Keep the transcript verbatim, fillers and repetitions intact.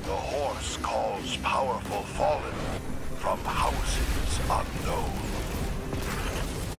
The horse calls powerful fallen from houses unknown.